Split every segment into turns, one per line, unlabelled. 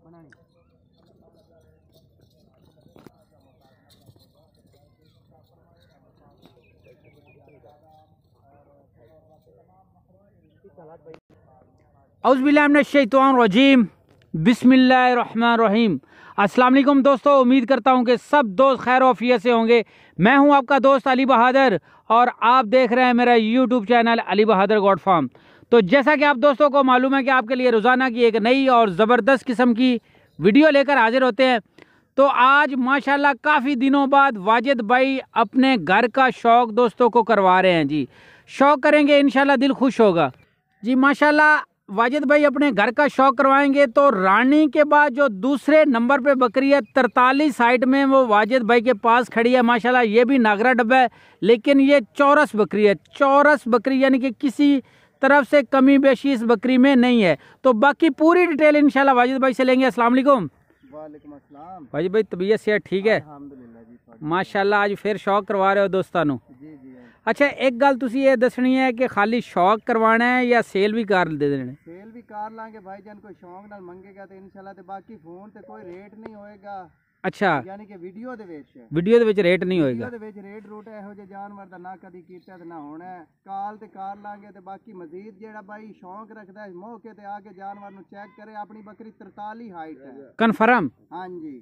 औज़ुबिल्लाहिमिनश्शैतानिर्रजीम बिस्मिल्लाहिर्रहमानिर्रहीम। अस्सलाम वालेकुम दोस्तों, उम्मीद करता हूँ कि सब दोस्त खैर वफियत से होंगे। मैं हूँ आपका दोस्त अली बहादुर और आप देख रहे हैं मेरा YouTube channel Ali Bahadur goat farm. तो जैसा कि आप दोस्तों को मालूम है कि आपके लिए रोज़ाना की एक नई और ज़बरदस्त किस्म की वीडियो लेकर हाजिर होते हैं। तो आज माशाल्लाह काफ़ी दिनों बाद वाजिद भाई अपने घर का शौक़ दोस्तों को करवा रहे हैं जी। शौक़ करेंगे इंशाल्लाह, दिल खुश होगा जी। माशाल्लाह वाजिद भाई अपने घर का शौक़ करवाएंगे। तो रानी के बाद जो दूसरे नंबर पे बकरी है 43 हाइट में, वो वाजिद भाई के पास खड़ी है माशाल्लाह। ये भी नागरा डब्बा है, लेकिन ये चौरस बकरी है। चौरस बकरी यानी कि किसी तरफ से कमी बेशी इस बकरी में नहीं है। तो बाकी पूरी डिटेल इंशाल्लाह वाजिद भाई से लेंगे। अस्सलाम वालेकुम।
वालेकुम अस्सलाम।
वाजिद भाई तबीयत सेहत ठीक है?
अल्हम्दुलिल्लाह जी।
माशाल्लाह आज फिर शौक़ करवा रहे हो दोस्तानों।
जी जी।
अच्छा एक गल तुसी ये दसनी है कि खाली शौक करवाना है या सेल भी कार दे देने?
सेल भी कार लांगे भाईजान, कोई शौक नाल मंगेगा तो इंशाल्लाह। ते बाकी फोन ते कोई रेट नहीं होएगा।
अच्छा,
यानी कि वीडियो दे
विच रेट नहीं होएगा।
वीडियो दे विच रेट रूट एहो जे जानवर दा ना कदी कीता ते ना होना है। काल ते कार लांगे ते बाकी मजीद जेड़ा भाई शौक रखदा है मौके ते आके जानवर नु चेक करे। अपनी बकरी 43 हाइट है
कन्फर्म?
हां जी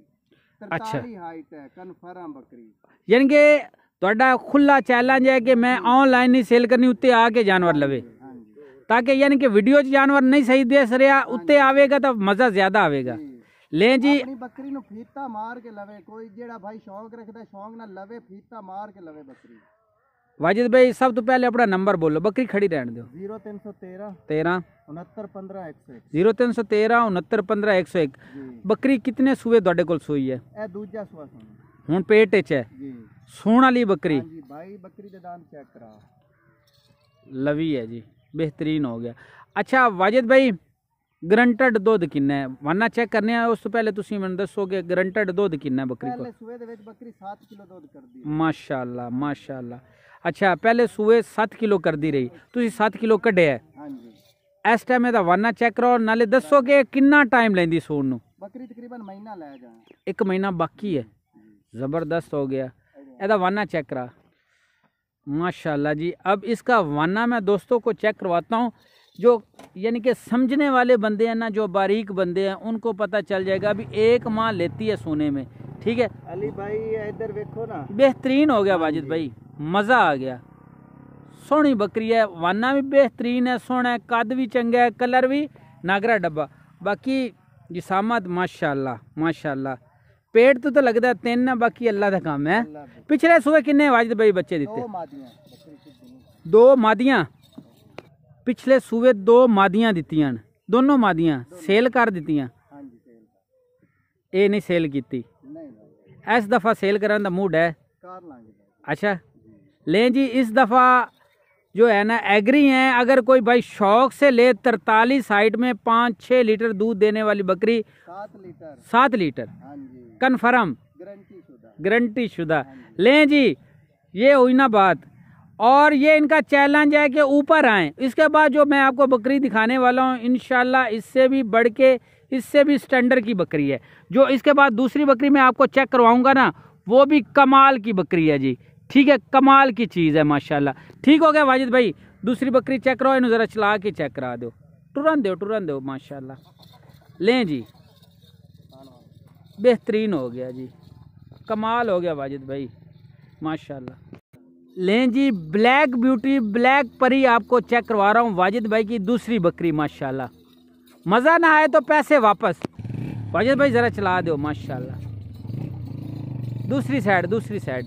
43 हाइट है कन्फर्म बकरी।
यानी कि ਤੁਹਾਡਾ खुला चैलेंज है कि मैं ऑनलाइन नहीं सेल करनी, उत्ते आके जानवर लवे, ताकि यानी कि वीडियो च जानवर नहीं सही दे रहा, उत्ते आवेगा तो मजा ज्यादा आवेगा। ले जी
अपनी बकरी नु फीता मार के लवे। कोई जेड़ा भाई शौक रखदा शौक ना लवे, फीता मार के लवे बकरी।
वाजिद भाई सब तो पहले अपना नंबर बोलो, बकरी खड़ी रहने दो।
0313
13
69 15 101।
0313 69 15 101। बकरी कितने सूए ਤੁਹਾਡੇ ਕੋਲ ਸੂਈ है?
ए दूजा सुआ सुन
ਹੁਣ पेट च है
जी।
सूण वाली बकरी?
जी भाई बकरी दे दांत चेक करा,
लवी है जी, बेहतरीन हो गया। अच्छा वाजिद भाई गरंटेड दुध किन्ना है? वरना चेक करने हैं उस तो पहले तुसी मैंने दसो कि गरंटेड दुध किन्ना है बकरी को?
पहले सूए दे विच बकरी 7 किलो दूध कर दी।
माशाल्लाह माशाल्लाह। अच्छा पहले सूए 7 किलो कर दी रही, तुसी 7 किलो कढ़े है।
हां जी
इस टाइम दा वरना चेक करो, नाले दसो कि किन्ना टाइम लेंदी सूण नु?
बकरी तकरीबन महीना ले जाए।
1 महीना बाकी है। जबरदस्त हो गया। एदा वाना चेक करा माशाल्लाह जी। अब इसका वाना मैं दोस्तों को चेक करवाता हूँ। जो यानी कि समझने वाले बंदे हैं ना, जो बारीक बंदे हैं, उनको पता चल जाएगा। अभी 1 माह लेती है सोने में, ठीक है
अली भाई इधर देखो ना,
बेहतरीन हो गया वाजिद भाई, मज़ा आ गया। सोहनी बकरी है, वाना भी बेहतरीन है, सोहना है, कद भी चंगा है, कलर भी नागरा डब्बा। बाकी जिसामत माशाल्लाह माशाल्लाह। पेट तो लगता है 3 है, बाकी अल्लाह का काम है। पिछले सुबह किन्ने वाजिद भाई बच्चे दिते? 2 मादियाँ। पिछले सुबह 2 मादियाँ दित्तियां, दोनों मादियाँ सेल कर दित्तियां। ये नहीं सेल की, इस दफ़ा सेल करने का मूड है। अच्छा ले जी, इस दफ़ा जो है ना एग्री हैं। अगर कोई भाई शौक से ले 43 हाइट में 5-6 लीटर दूध देने वाली बकरी, 7 लीटर कन्फर्म गारंटी शुदा। लें जी ये हुई ना बात। और ये इनका चैलेंज है कि ऊपर आएँ। इसके बाद जो मैं आपको बकरी दिखाने वाला हूँ इंशाल्लाह इससे भी बढ़ के, इससे भी स्टैंडर्ड की बकरी है। जो इसके बाद दूसरी बकरी मैं आपको चेक करवाऊंगा ना, वो भी कमाल की बकरी है जी, ठीक है, कमाल की चीज़ है माशाल्लाह। ठीक हो गया वाजिद भाई, दूसरी बकरी चेक करो, इन्हें ज़रा चला के चेक करा दो। टुरन दो माशाल्लाह। लें जी बेहतरीन हो गया जी, कमाल हो गया वाजिद भाई माशाल्लाह। लें जी ब्लैक ब्यूटी ब्लैक परी आपको चेक करवा रहा हूँ वाजिद भाई की दूसरी बकरी माशाल्लाह। मज़ा ना आए तो पैसे वापस। वाजिद भाई ज़रा चला दो माशाल्लाह। दूसरी साइड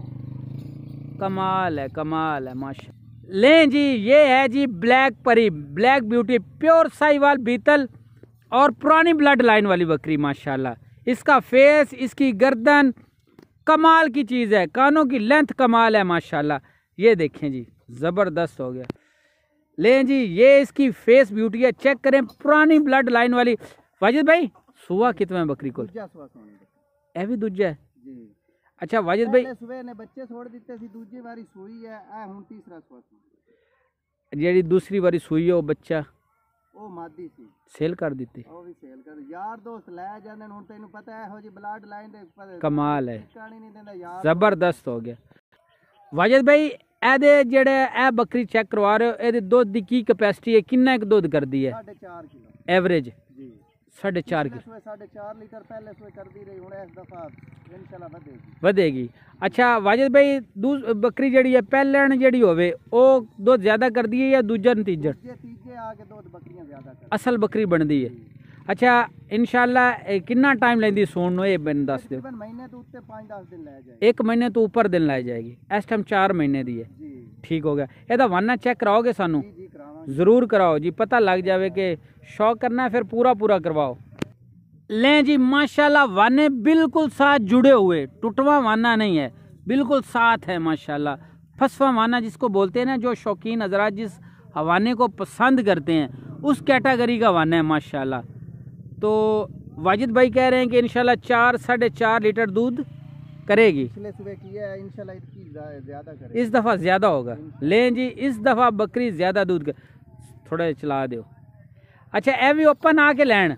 कमाल है माशा। लें जी ये है जी ब्लैक परी, black beauty, pure Sahiwal Beetal और पुरानी ब्लड लाइन वाली बकरी माशाल्लाह। इसका फेस, इसकी गर्दन कमाल की चीज़ है, कानों की लेंथ कमाल है माशाल्लाह। ये देखें जी ज़बरदस्त हो गया। लें जी ये इसकी फेस ब्यूटी है, चेक करें, पुरानी ब्लड लाइन वाली। वाजिद भाई सुआ कितना बकरी को? ए भी दूजा है। अच्छा वाजिद भाई
सुबह ने बच्चे छोड़ दिते सी, दूसरी बारी सूई है, ए हुन तीसरा सुआ।
जेडी दूसरी बारी सूई है वो बच्चा
ਉਹ ਮਾਦੀ ਸੀ
सेल कर दी।
ਉਹ ਵੀ ਸੇਲ ਕਰ ਯਾਰ ਦੋਸਤ ਲੈ ਜਾਂਦੇ ਨੇ ਹੁਣ ਤੈਨੂੰ ਪਤਾ ਇਹੋ ਜੀ ਬਲੱਡ ਲਾਈਨ ਦੇ
कमाल है,
ਟਿਕਾਣੀ ਨਹੀਂ ਦਿੰਦਾ ਯਾਰ
जबरदस्त हो गया। वाजिद भाई ਇਹਦੇ ਜਿਹੜੇ ਇਹ ਬੱਕਰੀ ਚੈੱਕ ਕਰਵਾ ਰਹੇ ਹੋ, ਇਹਦੇ ਦੁੱਧ ਦੀ ਕੀ ਕਪੈਸਿਟੀ ਹੈ, ਕਿੰਨਾ ਕੁ ਦੁੱਧ ਕਰਦੀ ਹੈ
4.5 ਕਿਲੋ
ਐਵਰੇਜ?
ਜੀ
4.5 ਕਿਲੋ
4.5 ਲੀਟਰ ਪਹਿਲੇ ਸੋਏ ਕਰਦੀ ਰਹੀ ਹੁਣ ਇਸ ਦਫਾ ਇਨਸ਼ਾਅੱਲਾ
ਵਧੇਗੀ। ਅੱਛਾ ਵਾजिद भाई ਬੱਕਰੀ ਜਿਹੜੀ ਹੈ ਪਹਿਲਣ ਜਿਹੜੀ ਹੋਵੇ ਉਹ ਦੁੱਧ ਜ਼ਿਆਦਾ ਕਰਦੀ ਹੈ ਜਾਂ ਦੂਜਾ ਨਤੀਜਾ?
ਤੀਜੇ ਆ ਕੇ ਦੁੱਧ ਬੱਕਰੀਆਂ ਜ਼ਿਆਦਾ
ਅਸਲ ਬੱਕਰੀ ਬਣਦੀ ਹੈ। ਅੱਛਾ ਇਨਸ਼ਾਅੱਲਾ ਕਿੰਨਾ ਟਾਈਮ ਲੈਂਦੀ ਸੂਣ ਨੂੰ, ਇਹ ਮੈਨੂੰ ਦੱਸ ਦਿਓ।
ਮਹੀਨੇ ਤੋਂ ਉੱਤੇ 5-10 ਦਿਨ ਲੈ ਜਾਏਗੀ।
1 ਮਹੀਨੇ ਤੋਂ ਉੱਪਰ ਦਿਨ ਲੈ ਜਾਏਗੀ। ਇਸ ਟਾਈਮ 4 ਮਹੀਨੇ ਦੀ ਹੈ
ਜੀ
ਠੀਕ ਹੋ ਗਿਆ। ਇਹਦਾ ਵਾਨਾ ਚੈੱਕ ਕਰਾਓਗੇ ਸਾਨੂੰ?
ਜੀ ਕਰਾਵਾਂਗੇ
ज़रूर कराओ जी, पता लग जावे कि शौक करना है फिर पूरा पूरा करवाओ। लें जी माशाल्लाह वाने बिल्कुल साथ जुड़े हुए, टुटवा वाना नहीं है, बिल्कुल साथ है माशाल्लाह। फसवा वाना जिसको बोलते हैं ना, जो शौकीन हजरात जिस हवाने को पसंद करते हैं उस कैटेगरी का वाना है माशाल्लाह। तो वाजिद भाई कह रहे हैं कि इंशाल्लाह 4-4.5 लीटर दूध करेगी।
पिछले सुबह किया है इंशाल्लाह इसकी ज़्यादा करेगी।
इस दफ़ा ज़्यादा होगा। लें जी इस दफ़ा बकरी ज़्यादा दूध थोड़ा चला दो। अच्छा ए भी ओपन आके लैन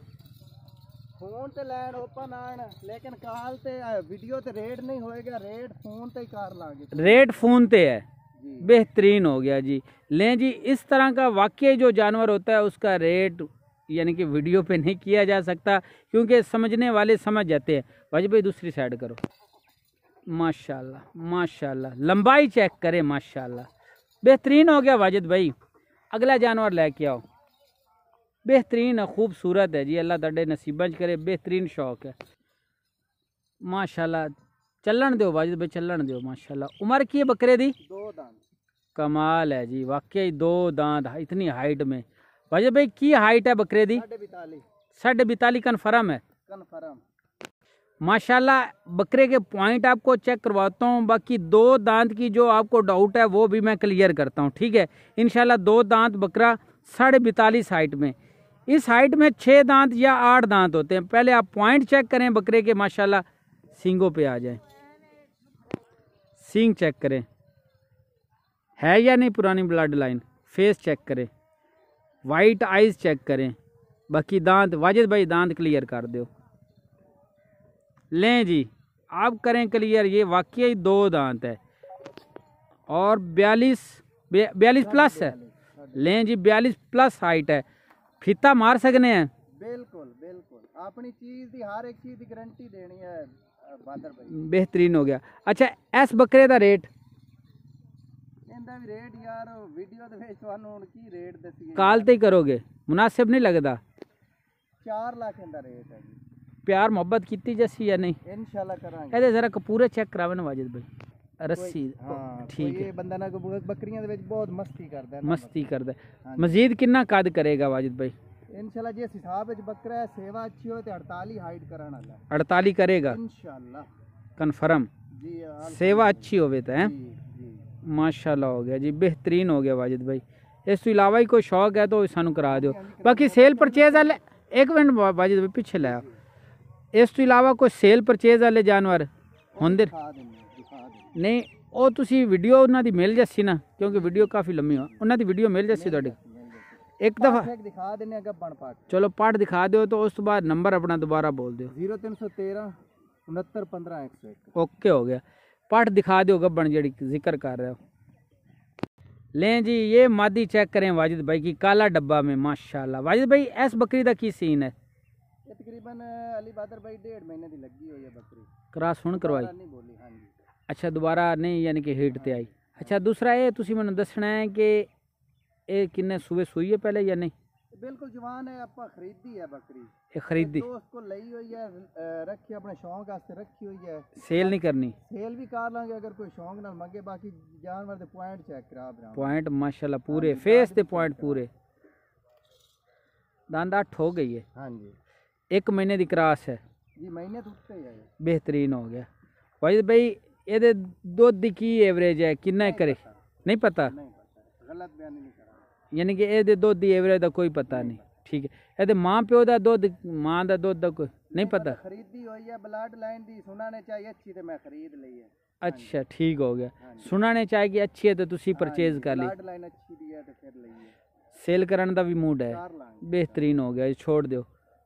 फोन ते लैन ओपन आन, लेकिन कॉल ते वीडियो ते रेट नहीं होएगा, रेट फोन ते ही कर लांगे।
रेट फ़ोन पे है, बेहतरीन हो गया जी। लें जी इस तरह का वाकई जो जानवर होता है उसका रेट यानी कि वीडियो पे नहीं किया जा सकता, क्योंकि समझने वाले समझ जाते हैं। वाजिद भाई दूसरी साइड करो। माशाल्लाह माशाल्लाह लंबाई चेक करें माशाल्लाह बेहतरीन हो गया। वाजिद भाई अगला जानवर लेके आओ। बेहतरीन है, खूबसूरत है जी, अल्लाह तड़े नसीबा च करे, बेहतरीन शौक है माशाल्लाह। चलन दो वाजिद भाई चलन दो माशाल्लाह। उम्र की है बकरे दी?
2 दांत।
कमाल है जी, वाकई 2 दांत इतनी हाइट में। वाजिद भाई की हाइट है बकरे दी? 42.5 कन्फर्म है?
कन्फर्म
माशाल्लाह। बकरे के पॉइंट आपको चेक करवाता हूँ, बाकी 2 दांत की जो आपको डाउट है वो भी मैं क्लियर करता हूँ, ठीक है इंशाल्लाह। 2 दांत बकरा 42.5 हाइट में, इस हाइट में 6 दांत या 8 दांत होते हैं। पहले आप पॉइंट चेक करें बकरे के माशाल्लाह, सींगों पे आ जाए, सींग चेक करें है या नहीं पुरानी ब्लड लाइन, फेस चेक करें, वाइट आइज चेक करें, बाकी दांत वाजिद भाई दांत क्लियर कर दो। लें जी आप करें क्लियर, ये वाकई 2 दांत है और 42 प्लस है। लें जी 42 प्लस हाइट है, फीता मार सकने हैं
बिल्कुल बिल्कुल। अपनी चीज की हर एक चीज की गारंटी देनी है बादर भाई।
बेहतरीन हो गया। अच्छा इस बकरे का रेट?
इंदा भी रेट यार वीडियो दे विच तुहानू हुण की रेट दसीए,
काल ते ही करोगे, मुनासिब नहीं लगता?
4 लाख इंदा रेट है जी।
प्यार मोहब्बत की जैसी या नहीं?
इंशाल्लाह करांगे।
ਇਹਦੇ ਜ਼ਰਾ ਕਪੂਰੇ ਚੈੱਕ ਕਰਾਵੇ ਨਾ ਵਾजिद भाई, ਰੱਸੀ ठीक है।
ਇਹ ਬੰਦਾ ਨਾ ਬੱਕਰੀਆਂ ਦੇ ਵਿੱਚ ਬਹੁਤ ਮਸਤੀ ਕਰਦਾ ਹੈ,
मस्ती करता है। मजीद कितना कद करेगा वाजिद भाई?
इंशाल्लाह जिस हिसाब ਵਿੱਚ ਬੱਕਰਾ ਹੈ, सेवा अच्छी हो तो 48 हाइट कराना है
48 करेगा
इंशाल्लाह
कन्फर्म,
जी।
सेवा अच्छी होवे तो है
जी
माशाल्लाह हो गया जी, बेहतरीन हो गया वाजिद भाई। इस तो इलावा ही कोई शौक है तो सानू करा दो। बाकी सेल परचेज वाले एक मिनट वाजिद भाई पीछे लाया, इस तो इलावा कोई सेल परचेज वाले जानवर होंदे नहीं? ਉਹ ਤੁਸੀਂ ਵੀਡੀਓ ਉਹਨਾਂ ਦੀ ਮਿਲ ਜੱਸੀ ਨਾ, ਕਿਉਂਕਿ ਵੀਡੀਓ ਕਾਫੀ ਲੰਮੀ ਹੋ, ਉਹਨਾਂ ਦੀ ਵੀਡੀਓ ਮਿਲ ਜੱਸੀ ਤੁਹਾਡੇ ਇੱਕ ਦਫਾ
ਦਿਖਾ ਦਿੰਨੇ ਆ ਗੱਬਣ ਪਾਟ।
ਚਲੋ ਪਾਠ ਦਿਖਾ ਦਿਓ तो उस तो बाद नंबर अपना दोबारा बोल दो।
0313 69 15 101।
ओके हो गया, पाठ दिखा दो गब्बन जड़ी जिक्र कर रहे हो। लें जी ये मादी चेक करें वाजिद भाई की, काला डब्बा में माशाल्लाह। वाजिद भाई इस बकरी का की सीन है?
ये तकरीबन अली बादर भाई 1.5 महीने की लगी हुई है बकरी,
क्रॉस हुण करवाई?
नहीं बोली हाँ जी।
अच्छा दोबारा नहीं यानी कि हीट ते आई। अच्छा दूसरा ये तुसी मैनूं दसना है कि ये किन्ने सूबे सूई है पहले या नहीं?
बिल्कुल जवान है, आपा खरीदी है बकरी,
ये खरीदी
दोस्त को लई हुई है, रखी अपने शौक वास्ते रखी हुई है,
सेल नहीं करनी?
सेल भी कर लांगे अगर कोई शौक नाल मंगे। बाकी जानवर दे पॉइंट चेक करा बरा,
पॉइंट माशाल्लाह पूरे फेस ते पॉइंट पूरे, दांदा 8 हो गई है
हाँ जी।
1 महीने की क्रॉस है
जी, महीने तो उत्ते ही है,
बेहतरीन हो गया। वाजिद भाई ये दुध दी की एवरेज है किन्ना करे? नहीं पता,
गलत बयान नहीं करा,
यानी कि ये दुध की एवरेज का कोई पता नहीं, ठीक है। ये माँ प्यो का दुध, माँ का दुध का कोई नहीं पता?
खरीदी हुई है ब्लड लाइन दी, सुनाने चाहिए अच्छी तो मैं खरीद ली है।
अच्छा ठीक हो गया, सुनाने चाहिए कि अच्छी है तो तुसी परचेज कर ली,
ब्लड लाइन अच्छी दी है तो फिर ली है।
सेल करने का भी मूड है,
कार लांगे
बेहतरीन हो गया, छोड़ दो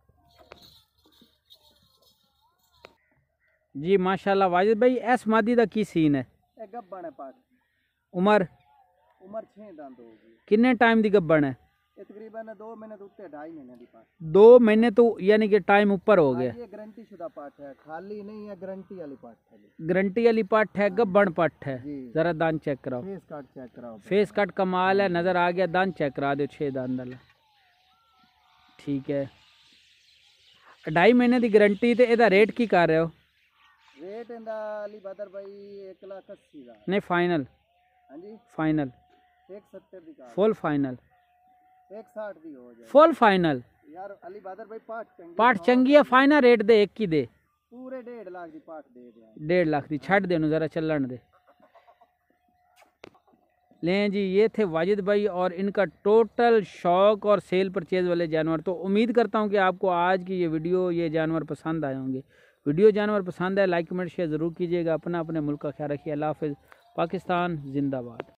जी। माशाल्लाह वाजिद भाई एस मादी का की सीन है?
ए गब्बन है पाठ
उम्र
उम्र 6 दंद होगी।
किन्ने टाइम की गब्बन है?
ये तकरीबन 2 महीने तो उत्ते 2.5 महीने दी पाठ।
2 महीने तो यानी कि टाइम ऊपर हो गया।
ये गारंटी शुदा पाठ है, खाली नहीं है, गारंटी वाली पाठ है।
गारंटी वाली पट है, गब्बन पट है।
जी।
जरा दान चेक कराओ,
फेस कट चेक कराओ।
फेस कट कमाल है, नजर आ गया। दान चेक करा दो, 6 दान वाला ठीक है। 2.5 महीने की गारंटी ते एदा रेट की कर रहे हो?
रेट इंदा अली बदर भाई 1,80,000
नहीं फाइनल?
हां जी
फाइनल
170 दी कार,
फुल फाइनल
160 दी हो जाए
फुल फाइनल।
यार अली बदर भाई
पाठ चंगी है, फाइनल रेट दे एक की दे,
पूरे 1.5 लाख दी पाठ दे दे।
1.5 लाख दी छड़ देनु, जरा चलन दे। लें जी, ये थे वाजिद भाई और इनका टोटल शौक और सेल परचेज वाले जानवर। तो उम्मीद करता हूँ कि आपको आज की ये वीडियो, ये जानवर पसंद आए होंगे। वीडियो जानवर पसंद है, लाइक कमेंट शेयर ज़रूर कीजिएगा। अपना अपने मुल्क का ख्याल रखिए। अल्लाह हाफ़िज़। पाकिस्तान जिंदाबाद।